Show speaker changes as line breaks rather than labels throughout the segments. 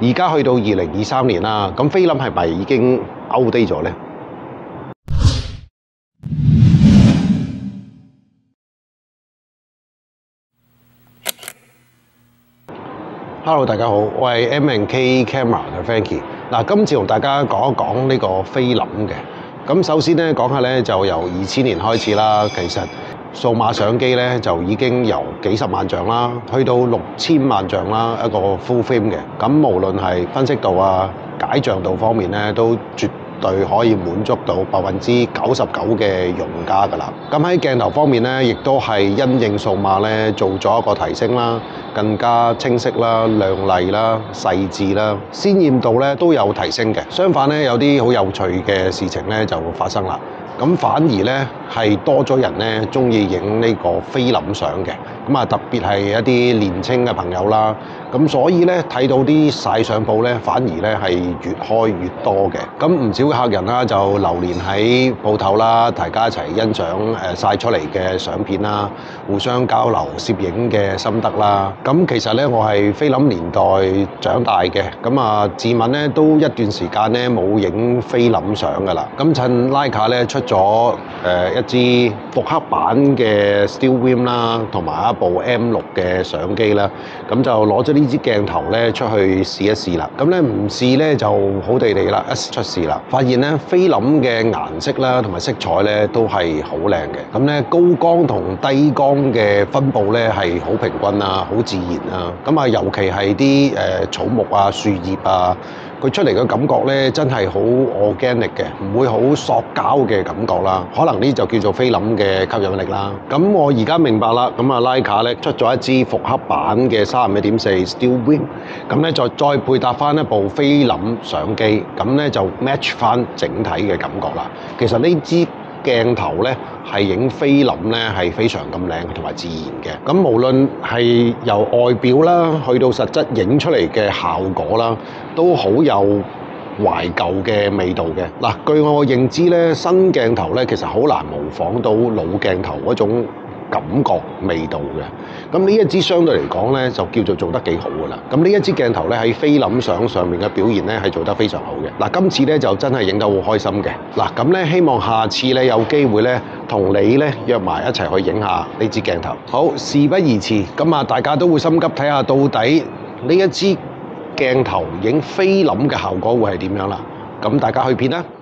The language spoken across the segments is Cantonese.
而家去到2023年啦，咁菲林係咪已經 outdate 咗呢？Hello， 大家好，我係 M&K Camera 嘅 Frankie。嗱，今次同大家講一講呢個菲林嘅。咁首先咧講下咧，就由2000年開始啦。其實數碼相機咧就已經由幾十萬像啦，去到6000萬像啦，一個 full frame 嘅。咁無論係分析度啊、解像度方面咧，都絕對可以滿足到99%嘅用家㗎啦。咁喺鏡頭方面咧，亦都係因應數碼咧做咗一個提升啦，更加清晰啦、亮麗啦、細緻啦、鮮豔度咧都有提升嘅。相反咧，有啲好有趣嘅事情咧就發生啦。咁反而咧係多咗人咧鍾意影呢個菲林相嘅。咁啊，特別係一啲年青嘅朋友啦。咁所以咧睇到啲晒相簿咧，反而咧係越開越多嘅。咁唔少客人啦就流連喺鋪頭啦，大家一齊欣賞晒出嚟嘅相片啦，互相交流攝影嘅心得啦。咁其實咧我係菲林年代長大嘅，咁啊自問咧都一段時間咧冇影菲林相㗎啦。咁趁 Leica 咧出咗一支復刻版嘅 Still Film 啦，同埋一部 M6嘅相機啦，咁就攞咗呢支鏡頭咧出去試一試啦。咁咧唔試咧就好地地啦，一出事啦，發現咧菲林嘅顏色啦同埋色彩咧都係好靚嘅。咁咧高光同低光嘅分佈咧係好平均啊，好自然啊。咁啊尤其係啲草木啊、樹葉啊，佢出嚟嘅感覺咧真係好 organic 嘅，唔會好塑膠嘅感覺啦。可能呢就叫做菲林嘅吸引力啦。咁我而家明白啦。咁啊 Leica 咧出咗一支復刻版嘅31.4 Still Film， 咁咧再配搭翻一部菲林相機，咁咧就 match 翻整體嘅感覺啦。其實呢支鏡頭咧係影菲林咧係非常咁靚同埋自然嘅。咁無論係由外表啦，去到實質影出嚟嘅效果啦，都好有懷舊嘅味道嘅。嗱，據我認知咧，新鏡頭咧其實好難模仿到老鏡頭嗰種感覺味道嘅。咁呢一支相對嚟講咧就叫做做得幾好㗎啦。咁呢一支鏡頭咧喺菲林相上面嘅表現咧係做得非常好嘅。嗱，今次咧就真係影得好開心嘅。嗱，咁咧希望下次咧有機會咧同你咧約埋一齊去影下呢支鏡頭。好，事不宜遲，咁啊大家都會心急睇下到底呢一支鏡頭影菲林嘅效果會係點樣啦。咁大家去片啦。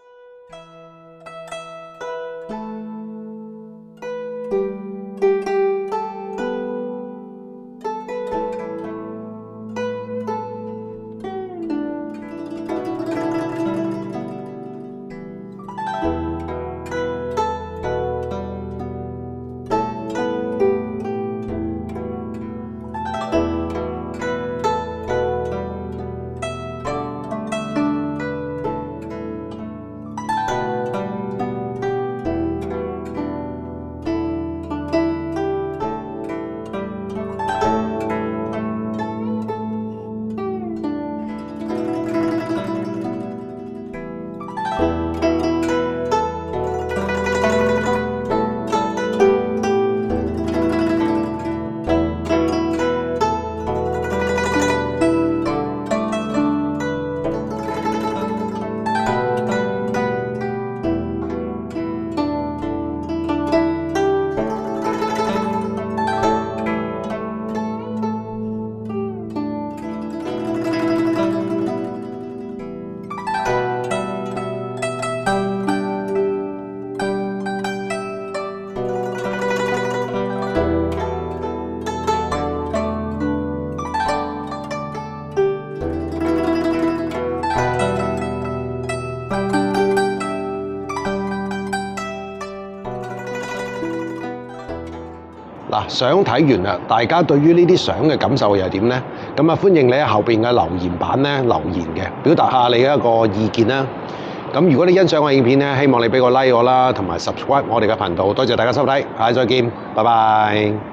嗱，相睇完啦，大家對於呢啲相嘅感受又係點呢？咁啊，歡迎你喺後邊嘅留言版咧留言嘅，表達下你一個意見啦。咁如果你欣賞我影片咧，希望你俾個 like 我啦，同埋 subscribe 我哋嘅頻道。多謝大家收睇，下次再見，拜拜。